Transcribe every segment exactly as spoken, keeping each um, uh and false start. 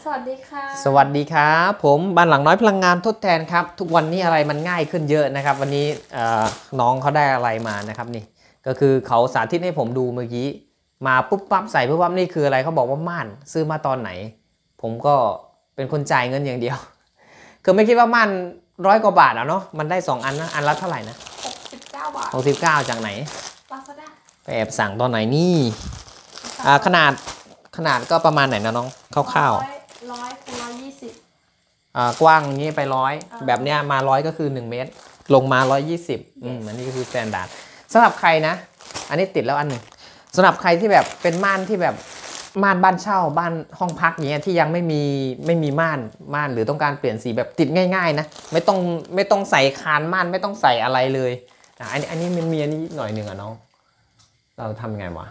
สวัสดีค่ะสวัสดีครับผมบ้านหลังน้อยพลังงานทดแทนครับทุกวันนี้อะไรมันง่ายขึ้นเยอะนะครับวันนี้น้องเขาได้อะไรมานะครับนี่ก็คือเขาสาธิตให้ผมดูเมื่อกี้มาปุ๊บปั๊บใส่ปุ๊บปั๊บนี่คืออะไรเขาบอกว่าม่านซื้อมาตอนไหนผมก็เป็นคนจ่ายเงินอย่างเดียวคือไม่คิดว่าม่านร้อยกว่าบาทอ่ะเนาะมันได้สองอันนะอันละเท่าไหร่นะหกสิบเก้าบาทหกสิบเก้าจากไหนลาซาด้าไปแอบสั่งตอนไหนนี่ขนาดขนาดก็ประมาณไหนนะน้องคร่าวๆร้อยคูณร้อยยี่สิบกว้างนี้ไปร้อยแบบเนี้ยมาร้อยก็คือหนึ่งเมตรลงมาร้อยยี่สิบอืมอันนี้ก็คือสแตนดาร์ดสำหรับใครนะอันนี้ติดแล้วอันหนึ่งสำหรับใครที่แบบเป็นม่านที่แบบม่านบ้านเช่าบ้านห้องพักอย่างเงี้ยที่ยังไม่มีไม่มีม่านม่านหรือต้องการเปลี่ยนสีแบบติดง่ายๆนะไม่ต้องไม่ต้องใส่คานม่านไม่ต้องใส่อะไรเลยอ่ะอันนี้อันนี้มันมีอันนี้หน่อยหนึ่งอ่ะน้องเราทำไงวะ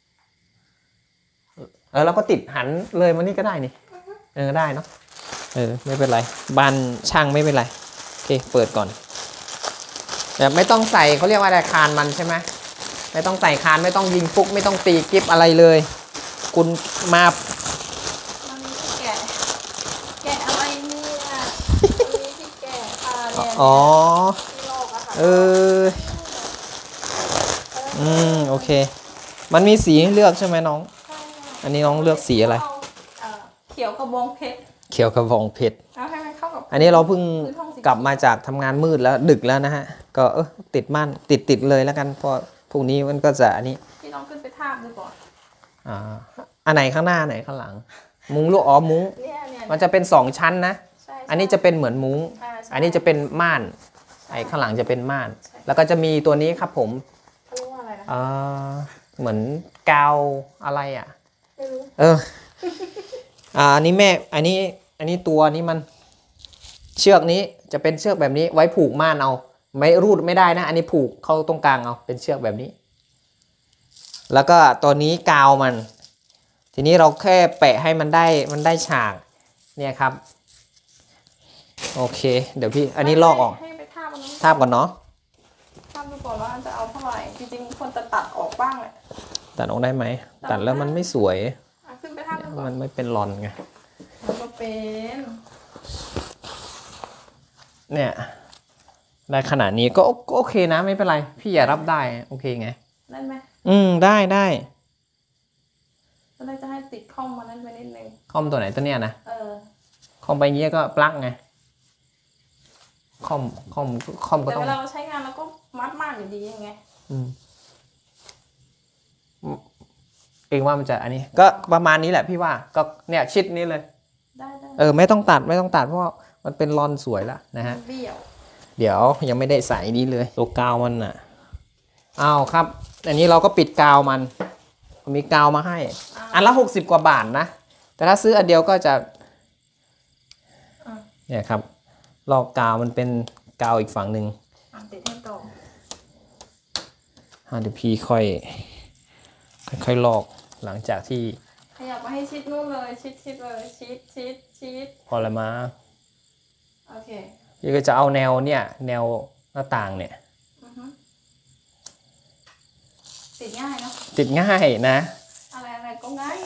เออเราก็ติดหันเลยมานี่ก็ได้นี่เออได้เนาะเออไม่เป็นไรบ้านช่างไม่เป็นไรโอเคเปิดก่อนแต่ไม่ต้องใส่เขาเรียกว่าอะไรคานมันใช่ไหมไม่ต้องใส่คานไม่ต้องยิงฟุกไม่ต้องตีกิฟอะไรเลยคุณมาวันนี้ที่แกะแกะอะไรเนี่ยวันนี้ที่แกะค่ะเนี่ยอ๋อที่โลกอะค่ะเอออืมโอเคมันมีสีให้เลือกใช่ไหมน้องอันนี้น้องเลือกสีอะไรเขียวกระบองเพชรเขียวกระบองเพชรเอาให้มันเข้ากับอันนี้เราเพิ่งกลับมาจากทำงานมืดแล้วดึกแล้วนะฮะก็เออติดม่านติดติดเลยแล้วกันเพราะพรุ่งนี้มันก็จะอันนี้พี่ลองขึ้นไปทาบดูก่อนอ่าอันไหนข้างหน้าไหนข้างหลังมุ้งลูกอ๋อมุ้งมันจะเป็นสองชั้นนะอันนี้จะเป็นเหมือนมุ้งอันนี้จะเป็นม่านไอ้ข้างหลังจะเป็นม่านแล้วก็จะมีตัวนี้ครับผมเขาเรียกว่าอะไรนะอ่าเหมือนกาวอะไรอ่ะไม่รู้เอออ่าอันนี้แม่อันนี้อันนี้ตัวนี้มันเชือกนี้จะเป็นเชือกแบบนี้ไว้ผูกม่านเอาไม่รูดไม่ได้นะอันนี้ผูกเข้าตรงกลางเอาเป็นเชือกแบบนี้แล้วก็ตัวนี้กาวมันทีนี้เราแค่แปะให้มันได้มันได้ฉากเนี่ยครับโอเคเดี๋ยวพี่อันนี้ลอกออกให้ไปทาบมันทาบก่อนเนาะทาบดูก่อนว่าจะเอาเท่าไหร่จริงๆคนจะตัดออกบ้างแหละตัดออกได้ไหมตัดแล้วมันไม่สวยขึ้นไปทาบดูก่อนมันไม่เป็นรอนไงมันก็เป็นเนี่ยได้ขนาดนี้ก็โอเคนะไม่เป็นไรพี่อย่ารับได้โอเคไงได้ไหมอืมได้ได้ก็เลยจะให้ติดคอมมานั่นไปนิดนึงคอมตัวไหนตัวเนี้ยนะเออคอมไปเงี้ยก็ปลั๊กไงคอมคอมคอมก็ต้องแต่เวลาเราใช้งานเราก็มัดมากอยู่ดียังไงอืมเองว่ามันจะอันนี้ก็ประมาณนี้แหละพี่ว่าก็เนี่ยชิดนี้เลยได้ได้เออไม่ต้องตัดไม่ต้องตัดเพราะมันเป็นรอนสวยละนะฮะเดี๋ยวยังไม่ได้ใส่นี้เลยตัวกาวมันอ่ะอ้าวครับอันนี้เราก็ปิดกาวมันมีกาวมาให้อันละหกสิบกว่าบาทนะแต่ถ้าซื้ออันเดียวก็จะเนี่ยครับลอกกาวมันเป็นกาวอีกฝั่งหนึ่งติดให้ตรงเดี๋ยวพี่ค่อยค่อยลอกหลังจากที่ขยับมาให้ชิดนู่นเลยชิดชิดเลยชิดชิดชิดพอละมาโอเคพี่ก็จะเอาแนวเนี่ยแนวหน้าต่างเนี่ยติดง่ายเนาะติดง่ายนะอะไรอะไรก็ง่าย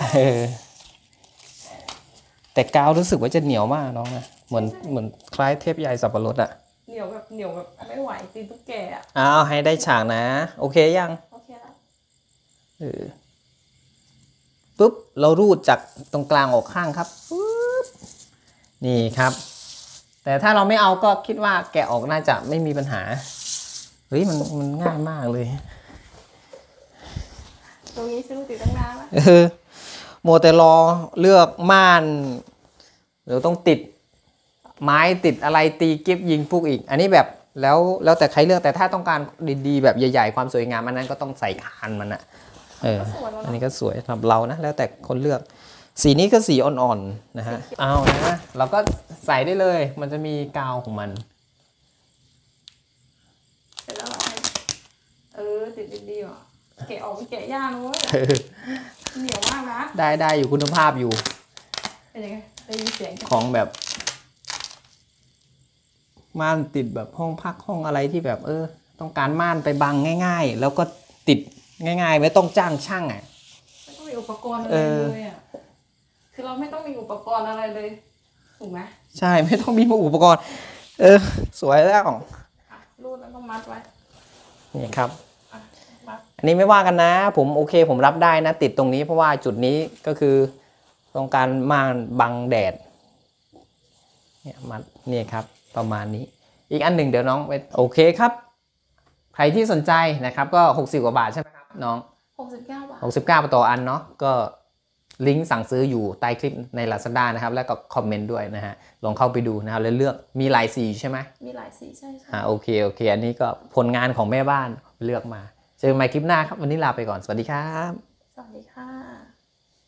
แต่กาวรู้สึกว่าจะเหนียวมากน้องนะเหมือนเหมือนคล้ายเทปใยสับปะรดอะเหนียวแบบเหนียวแบบไม่ไหวตีตุ๊กแกอะอ้าวให้ได้ฉากนะโอเคยังโอเคแล้วเออปุ๊บเรารูดจากตรงกลางออกข้างครับปุ๊บนี่ครับแต่ถ้าเราไม่เอาก็คิดว่าแกะออกน่าจะไม่มีปัญหาเฮ้ยมันมันง่ายมากเลยตรงนี้ซื้อติดตั้งนานแล้วเออโมแต่รอเลือกม่านเดี๋ยวต้องติดไม้ติดอะไรตีกิฟยิงปุ๊กอีกอันนี้แบบแล้วแล้วแต่ใครเลือกแต่ถ้าต้องการดีๆแบบใหญ่ๆความสวยงามอันนั้นก็ต้องใส่คานมันอะเอออันนี้ก็สวยสำหรับเรานะแล้วแต่คนเลือกสีนี้ก็สีอ่อนๆนะฮะเอานะเราก็ใส่ได้เลยมันจะมีกาวของมันเสร็จแล้วเหรอเออติดดีๆว่ะแกะออกแกะยากเลยเหนียวมากนะได้ได้อยู่คุณภาพอยู่เป็นยังไงได้ยินเสียงของแบบม่านติดแบบห้องพักห้องอะไรที่แบบเออต้องการม่านไปบังง่ายๆแล้วก็ติดง่ายๆไม่ต้องจ้างช่างอ่ะไม่ต้องมีอุปกรณ์อะไรเลยอ่ะคือเราไม่ต้องมีอุปกรณ์อะไรเลยถูกไหมใช่ไม่ต้องมีอุปกรณ์ เออ สวยแล้วอ่ะรูดแล้วก็มัดไว้นี่ครับอ่ะมัดอันนี้ไม่ว่ากันนะ ผมโอเคผมรับได้นะ ติดตรงนี้เพราะว่าจุดนี้ก็คือต้องการม่านบังแดดเนี่ยมัดนี่ครับประมาณนี้ อีกอันหนึ่งเดี๋ยวน้องไปโอเคครับ ใครที่สนใจนะครับก็หกสิบกว่าบาทใช่ไหมครับน้องหกสิบเก้าบาทหกสิบเก้าต่ออันเนาะก็ลิงก์สั่งซื้ออยู่ใต้คลิปใน Lazada นะครับแล้วก็คอมเมนต์ด้วยนะฮะลองเข้าไปดูนะครับแล้วเลือกมีหลายสีใช่ไหมมีหลายสีใช่ใช่อ่าโอเคโอเค อันนี้ก็ผลงานของแม่บ้านเลือกมาเจอกันใหม่คลิปหน้าครับวันนี้ลาไปก่อนสวัสดีครับสวัสดีค่ะ